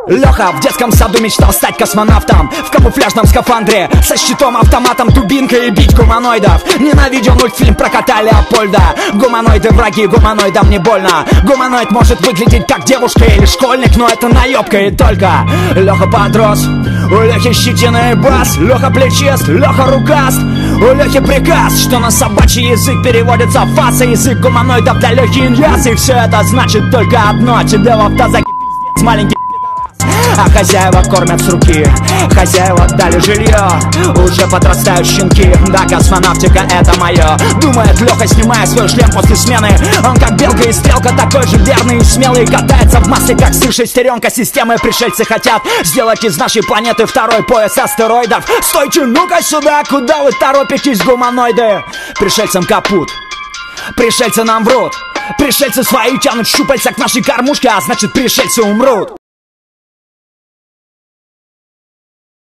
Леха в детском саду мечтал стать космонавтом, в камуфляжном скафандре, со щитом, автоматом, дубинкой и бить гуманоидов. Ненавидел мультфильм про кота Леопольда. Гуманоиды враги, гуманоидам не больно. Гуманоид может выглядеть как девушка или школьник, но это наебка и только. Леха подрос, у Лехи щетина и бас. Леха плечист, Леха рукаст. У Лехи приказ, что на собачий язык переводится фаса. Язык гуманоидов для Лехи иньяс. И все это значит только одно: тебе в автозаке пиздец, маленький. А хозяева кормят с руки, хозяева дали жилье, уже подрастают щенки. Да, космонавтика это мое, думает Леха, снимая свой шлем после смены. Он как белка и стрелка, такой же верный и смелый. Катается в масле, как сыр шестеренка системы. Пришельцы хотят сделать из нашей планеты второй пояс астероидов. Стойте, ну-ка сюда, куда вы торопитесь, гуманоиды? Пришельцам капут, пришельцы нам врут. Пришельцы свои тянут щупальца к нашей кормушке, а значит пришельцы умрут.